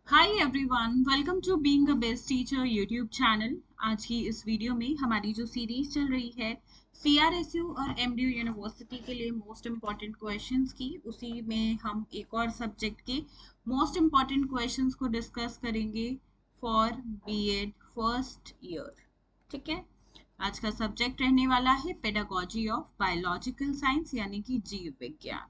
Hi everyone, welcome to being a best teacher YouTube channel. आज की इस video में हमारी जो सीरीज चल रही है सीआरएसयू और एमडीयू यूनिवर्सिटी के लिए मोस्ट इम्पॉर्टेंट क्वेश्चंस की, उसी में हम एक और सब्जेक्ट के मोस्ट इम्पॉर्टेंट क्वेश्चंस को डिस्कस करेंगे फॉर बीएड फर्स्ट ईयर। ठीक है, आज का सब्जेक्ट रहने वाला है पेडागोजी ऑफ बायोलॉजिकल साइंस यानी कि जीव विज्ञान।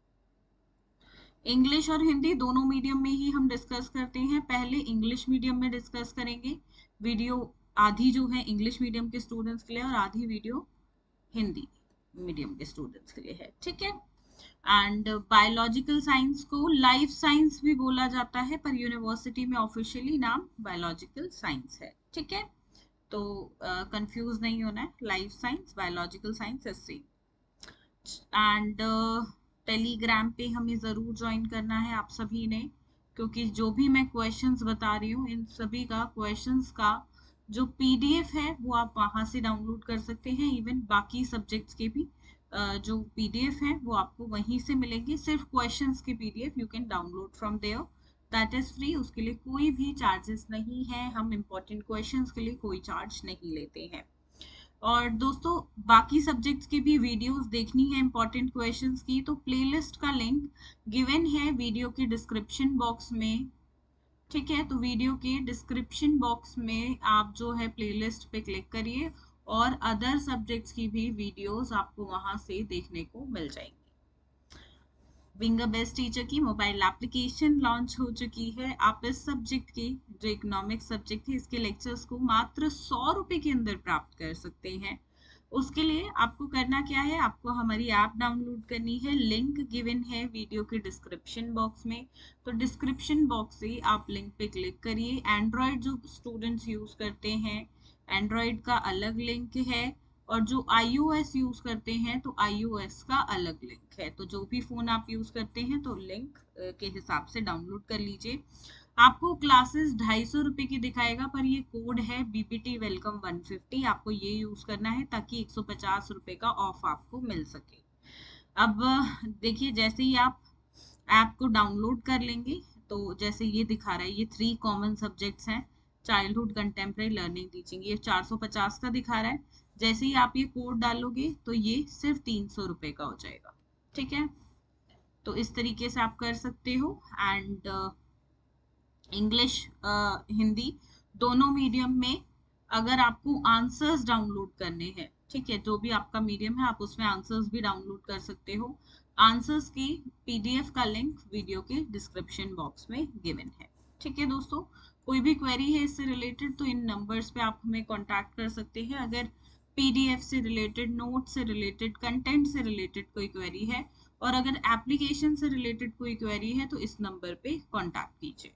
इंग्लिश और हिंदी दोनों मीडियम में ही हम डिस्कस करते हैं। पहले इंग्लिश मीडियम में डिस्कस करेंगे। वीडियो आधी जो है इंग्लिश मीडियम के स्टूडेंट्स के लिए और आधी वीडियो हिंदी मीडियम के स्टूडेंट्स के लिए है। ठीक है, एंड बायोलॉजिकल साइंस को लाइफ साइंस भी बोला जाता है, पर यूनिवर्सिटी में ऑफिशियली नाम बायोलॉजिकल साइंस है। ठीक है, तो कंफ्यूज नहीं होना है, लाइफ साइंस बायोलॉजिकल साइंस ऐसे। एंड टेलीग्राम पे हमें ज़रूर ज्वाइन करना है आप सभी ने, क्योंकि जो भी मैं क्वेश्चंस बता रही हूँ इन सभी का क्वेश्चंस का जो पीडीएफ है वो आप वहाँ से डाउनलोड कर सकते हैं। इवन बाकी सब्जेक्ट्स के भी जो पीडीएफ है वो आपको वहीं से मिलेंगे। सिर्फ क्वेश्चंस के PDF you can download from there, that is free. उसके लिए कोई भी चार्जेस नहीं है, हम इम्पोर्टेंट क्वेश्चंस के लिए कोई चार्ज नहीं लेते हैं। और दोस्तों, बाकी सब्जेक्ट्स की भी वीडियोस देखनी है इंपॉर्टेंट क्वेश्चंस की, तो प्लेलिस्ट का लिंक गिवन है वीडियो के डिस्क्रिप्शन बॉक्स में। ठीक है, तो वीडियो के डिस्क्रिप्शन बॉक्स में आप जो है प्लेलिस्ट पे क्लिक करिए और अदर सब्जेक्ट्स की भी वीडियोस आपको वहां से देखने को मिल जाएंगी। बीइंग अ बेस्ट टीचर की मोबाइल एप्लीकेशन लॉन्च हो चुकी है। आप इस सब्जेक्ट के जो इकोनॉमिक्स सब्जेक्ट है इसके लेक्चर्स को मात्र 100 रुपए के अंदर प्राप्त कर सकते हैं। उसके लिए आपको करना क्या है, आपको हमारी ऐप डाउनलोड करनी है। लिंक गिवन है वीडियो के डिस्क्रिप्शन बॉक्स में, तो डिस्क्रिप्शन बॉक्स से आप लिंक पे क्लिक करिए। एंड्रॉयड जो स्टूडेंट्स यूज करते हैं एंड्रॉयड का अलग लिंक है, और जो iOS यूज करते हैं तो iOS का अलग लिंक है। तो जो भी फोन आप यूज करते हैं तो लिंक के हिसाब से डाउनलोड कर लीजिए। आपको क्लासेस 250 रुपए की दिखाएगा, पर ये कोड है बीपीटी वेलकम 150, आपको ये यूज करना है ताकि 150 रुपए का ऑफ आपको मिल सके। अब देखिए, जैसे ही आप ऐप को डाउनलोड कर लेंगे तो जैसे ये दिखा रहा है, ये 3 कॉमन सब्जेक्ट्स हैं, चाइल्डहुड, कंटेम्प्रेरी, लर्निंग, टीचिंग, ये 450 का दिखा रहा है। जैसे ही आप ये कोड डालोगे तो ये सिर्फ 300 रुपए का हो जाएगा। ठीक है, तो इस तरीके से आप कर सकते हो। एंड इंग्लिश हिंदी दोनों मीडियम में अगर आपको आंसर्स डाउनलोड करने हैं, ठीक है, जो भी आपका मीडियम है आप उसमें आंसर्स भी डाउनलोड कर सकते हो। आंसर्स की पीडीएफ का लिंक वीडियो के डिस्क्रिप्शन बॉक्स में गिवन है। ठीक है दोस्तों, कोई भी क्वेरी है इससे रिलेटेड तो इन नंबर्स पे आप हमें कांटेक्ट कर सकते हैं। अगर पीडीएफ से रिलेटेड, नोट से रिलेटेड, कंटेंट से रिलेटेड कोई क्वेरी है, और अगर एप्लीकेशन से रिलेटेड कोई क्वेरी है तो इस नंबर पे कांटेक्ट कीजिए।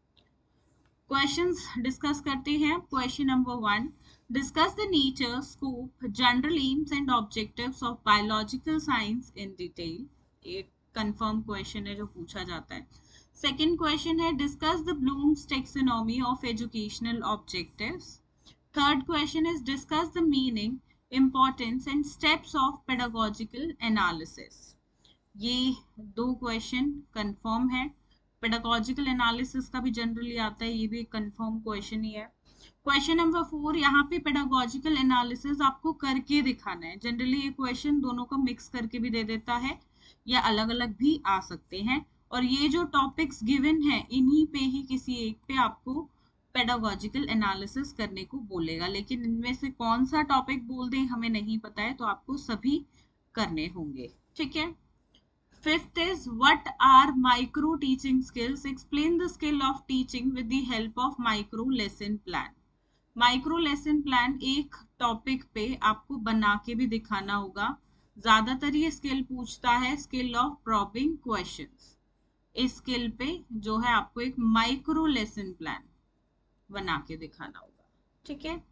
क्वेश्चंस डिस्कस करते हैं। Question number 1, discuss the nature, scope, general aims and objectives of biological science in detail. एक कंफर्म क्वेश्चन है जो पूछा जाता है। सेकंड क्वेश्चन है, discuss the Bloom's taxonomy of educational objectives. Third question is, discuss the meaning, importance and steps of pedagogical analysis. ये दो question confirm है। पेडागोजिकल एनालिसिस का भी जनरली आता है, ये भी एक कंफर्म क्वेश्चन ही है। क्वेश्चन नंबर 4, यहाँ पे पेडागोजिकल एनालिसिस आपको करके दिखाना है। जनरली ये क्वेश्चन दोनों का मिक्स करके भी दे देता है या अलग अलग भी आ सकते हैं, और ये जो टॉपिक्स गिवन है इन्हीं पे ही किसी एक पे आपको पेडागोजिकल एनालिसिस करने को बोलेगा, लेकिन इनमें से कौन सा टॉपिक बोल दें हमें नहीं पता है, तो आपको सभी करने होंगे। ठीक है, fifth is, what are micro teaching skills? Explain the skill of teaching with the help of micro lesson plan. Micro lesson plan एक टॉपिक पे आपको बना के भी दिखाना होगा। ज्यादातर ये स्किल पूछता है, स्किल ऑफ प्रॉबिंग क्वेश्चंस। इस स्किल पे जो है आपको एक माइक्रो लेसन प्लान बना के दिखाना होगा। ठीक है,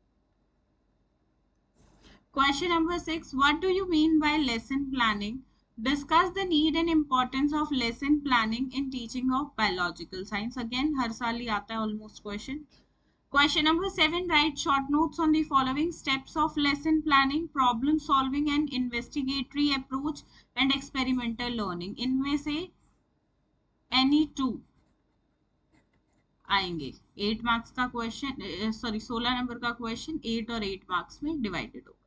question number 6, what do you mean by lesson planning? Discuss the need and importance of lesson planning in teaching of biological science. Again, हर साल ही आता है almost question. Question number 7, write short notes on the following steps of lesson planning, problem solving and investigatory approach and experimental learning. इनमें से any two आएंगे। 8 marks का question, sorry 16 number का क्वेश्चन 8 और 8 मार्क्स में डिवाइडेड होगा।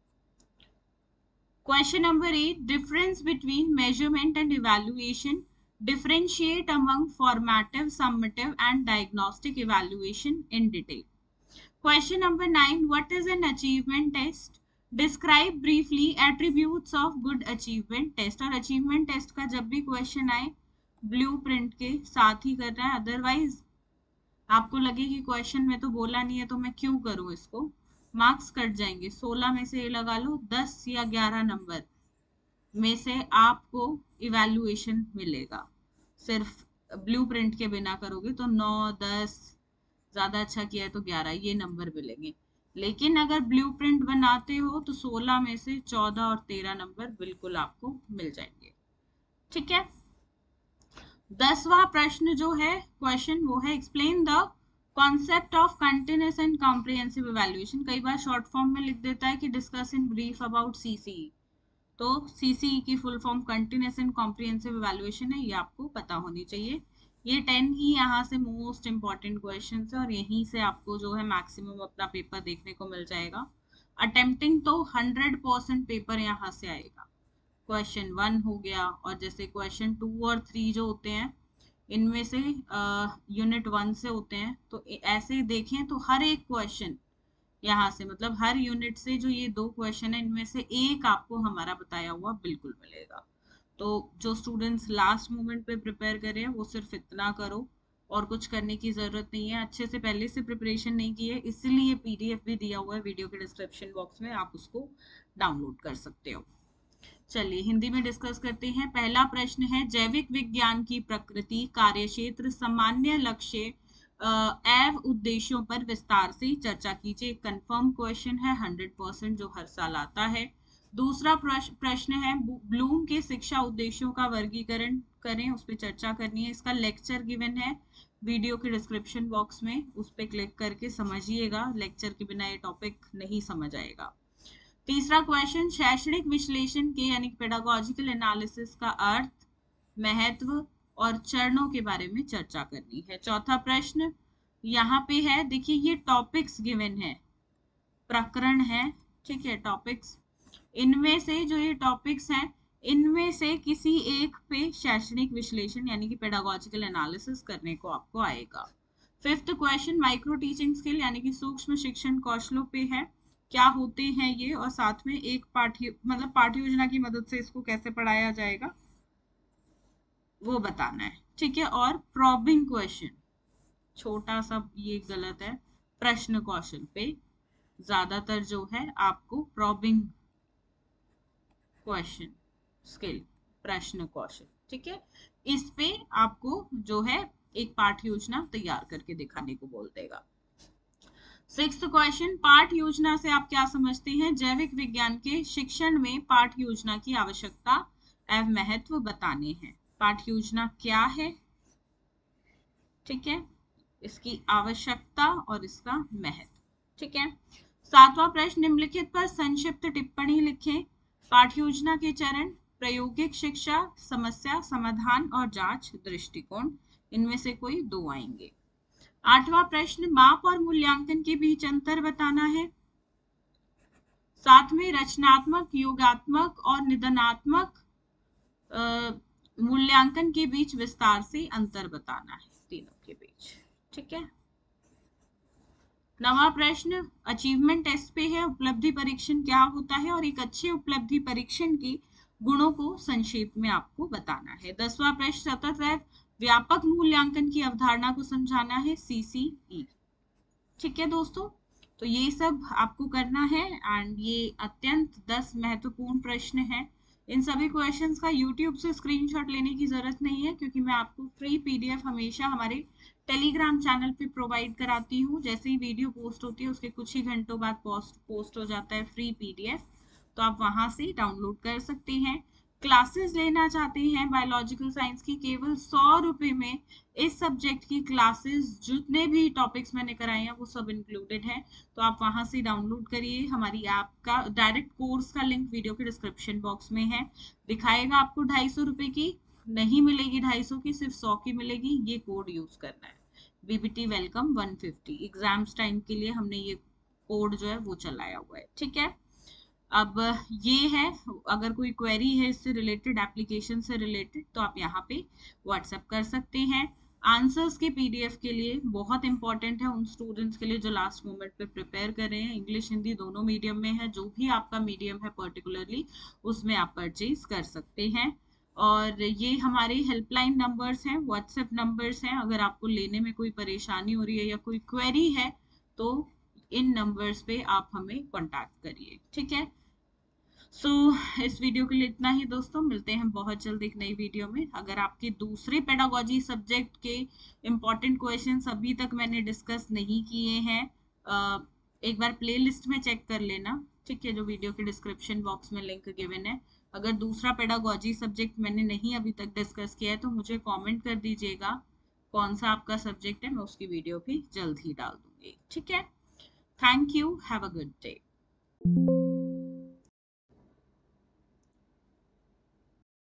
Question number 8, difference between measurement and evaluation. Differentiate among formative, summative and diagnostic evaluation in detail. Question number 9, what is an achievement test? Describe briefly attributes of good achievement test. और achievement test का जब भी question आए blueprint के साथ ही करना है, otherwise आपको लगे कि क्वेश्चन में तो बोला नहीं है तो मैं क्यों करूं इसको, मार्क्स कट जाएंगे। 16 में से ये लगा लो 10 या 11 नंबर में से आपको इवैल्यूएशन मिलेगा। सिर्फ ब्लूप्रिंट के बिना करोगे तो 9, 10, ज्यादा अच्छा किया है तो 11 ये नंबर मिलेंगे। लेकिन अगर ब्लूप्रिंट बनाते हो तो 16 में से 14 और 13 नंबर बिल्कुल आपको मिल जाएंगे। ठीक है। 10वां प्रश्न जो है क्वेश्चन वो है explain the concept of continuous and comprehensive evaluation. कई बार शॉर्ट फॉर्म में लिख देता है कि discuss in brief about CCE, तो सीसीई की full form continuous and comprehensive evaluation है, ये आपको पता होनी चाहिए। ये 10 ही यहाँ से मोस्ट इंपॉर्टेंट क्वेश्चन है और यहीं से आपको जो है मैक्सिमम अपना पेपर देखने को मिल जाएगा। अटेम्प्टिंग तो 100% पेपर यहाँ से आएगा। क्वेश्चन 1 हो गया, और जैसे क्वेश्चन 2 और 3 जो होते हैं इनमें से यूनिट 1 से होते हैं, तो ऐसे देखें तो हर एक क्वेश्चन यहाँ से, मतलब हर यूनिट से जो ये 2 क्वेश्चन है इनमें से एक आपको हमारा बताया हुआ बिल्कुल मिलेगा। तो जो स्टूडेंट्स लास्ट मोमेंट पे प्रिपेयर कर रहे हैं वो सिर्फ इतना करो और कुछ करने की जरूरत नहीं है। अच्छे से पहले से प्रिपरेशन नहीं की है, इसलिए पीडीएफ भी दिया हुआ है वीडियो के डिस्क्रिप्शन बॉक्स में, आप उसको डाउनलोड कर सकते हो। चलिए हिंदी में डिस्कस करते हैं। पहला प्रश्न है जैविक विज्ञान की प्रकृति, कार्यक्षेत्र, सामान्य लक्ष्य एवं उद्देश्यों पर विस्तार से चर्चा कीजिए। कंफर्म क्वेश्चन है 100% जो हर साल आता है। दूसरा प्रश्न है ब्लूम के शिक्षा उद्देश्यों का वर्गीकरण करें, उस पर चर्चा करनी है। इसका लेक्चर गिवन है वीडियो के डिस्क्रिप्शन बॉक्स में, उस पर क्लिक करके समझिएगा, लेक्चर के बिना ये टॉपिक नहीं समझ आएगा। तीसरा क्वेश्चन शैक्षणिक विश्लेषण के यानी पेडागोजिकल एनालिसिस का अर्थ, महत्व और चरणों के बारे में चर्चा करनी है। चौथा प्रश्न यहाँ पे है, देखिए ये टॉपिक्स गिवन है, प्रकरण है, ठीक है, टॉपिक्स। इनमें से जो ये टॉपिक्स हैं इनमें से किसी एक पे शैक्षणिक विश्लेषण यानी कि पेडागोजिकल एनालिसिस करने को आपको आएगा। Fifth question micro teaching skill यानी कि सूक्ष्म शिक्षण कौशलों पे है, क्या होते हैं ये, और साथ में एक पाठ्य योजना की मदद से इसको कैसे पढ़ाया जाएगा वो बताना है। ठीक है। और प्रॉबिंग क्वेश्चन, छोटा सा ये गलत है, प्रश्न कौशल पे ज्यादातर जो है आपको प्रॉबिंग क्वेश्चन स्किल, प्रश्न कौशल, ठीक है, इस पे आपको जो है एक पाठ्य योजना तैयार करके दिखाने को बोल देगा। सिक्स्थ क्वेश्चन पाठ योजना से आप क्या समझते हैं? जैविक विज्ञान के शिक्षण में पाठ योजना की आवश्यकता एवं महत्व बताने हैं। पाठ योजना क्या है, ठीक है, इसकी आवश्यकता और इसका महत्व, ठीक है। सातवां प्रश्न निम्नलिखित पर संक्षिप्त टिप्पणी लिखें। पाठ योजना के चरण, प्रायोगिक शिक्षा, समस्या समाधान और जांच दृष्टिकोण, इनमें से कोई 2 आएंगे। आठवां प्रश्न माप और मूल्यांकन के बीच अंतर बताना है। साथ में रचनात्मक, योगात्मक और निदानात्मक मूल्यांकन के बीच विस्तार से अंतर बताना है, तीनों के बीच, ठीक है। 9वां प्रश्न अचीवमेंट टेस्ट पे है, उपलब्धि परीक्षण क्या होता है और एक अच्छे उपलब्धि परीक्षण के गुणों को संक्षेप में आपको बताना है। 10वां प्रश्न सतत व्यापक मूल्यांकन की अवधारणा को समझाना है, सीसीई, ठीक है दोस्तों। तो ये सब आपको करना है एंड ये अत्यंत 10 महत्वपूर्ण प्रश्न हैं। इन सभी क्वेश्चंस का यूट्यूब से स्क्रीनशॉट लेने की जरूरत नहीं है क्योंकि मैं आपको फ्री पीडीएफ हमेशा हमारे टेलीग्राम चैनल पे प्रोवाइड कराती हूँ। जैसे ही वीडियो पोस्ट होती है उसके कुछ ही घंटों बाद पोस्ट हो जाता है फ्री पीडीएफ, तो आप वहां से डाउनलोड कर सकते हैं। क्लासेस लेना चाहते हैं बायोलॉजिकल साइंस की, केवल 100 रुपए में इस सब्जेक्ट की क्लासेस जितने भी टॉपिक्स मैंने कराए हैं वो सब इंक्लूडेड है, तो आप वहां से डाउनलोड करिए। हमारी ऐप का डायरेक्ट कोर्स का लिंक वीडियो के डिस्क्रिप्शन बॉक्स में है। दिखाएगा आपको 250 रुपए की, नहीं मिलेगी 250 की, सिर्फ 100 की मिलेगी। ये कोड यूज करना है, BBT वेलकम 150। एग्जाम्स टाइम के लिए हमने ये कोड जो है वो चलाया हुआ है, ठीक है। अब ये है, अगर कोई क्वेरी है इससे रिलेटेड, एप्लीकेशन से रिलेटेड, तो आप यहाँ पे व्हाट्सएप कर सकते हैं। आंसर्स के PDF के लिए बहुत इंपॉर्टेंट है उन स्टूडेंट्स के लिए जो लास्ट मोमेंट पे प्रिपेयर कर रहे हैं। इंग्लिश हिंदी दोनों मीडियम में है, जो भी आपका मीडियम है पर्टिकुलरली उसमें आप परचेज कर सकते हैं। और ये हमारे हेल्पलाइन नंबर्स हैं, व्हाट्सएप नंबर्स हैं। अगर आपको लेने में कोई परेशानी हो रही है या कोई क्वेरी है तो इन नंबर्स पे आप हमें कांटेक्ट करिए, ठीक है। इस वीडियो के लिए इतना ही दोस्तों, मिलते हैं बहुत जल्द एक नई वीडियो में। अगर आपके दूसरे पेडागोजी सब्जेक्ट के इम्पोर्टेंट क्वेश्चंस अभी तक मैंने डिस्कस नहीं किए हैं, एक बार प्लेलिस्ट में चेक कर लेना, ठीक है, जो वीडियो के डिस्क्रिप्शन बॉक्स में लिंक गिवन है। अगर दूसरा पेडागोजी सब्जेक्ट मैंने नहीं अभी तक डिस्कस किया है तो मुझे कॉमेंट कर दीजिएगा कौन सा आपका सब्जेक्ट है, मैं उसकी वीडियो भी जल्द ही डाल दूंगी, ठीक है। Thank you, have a good day.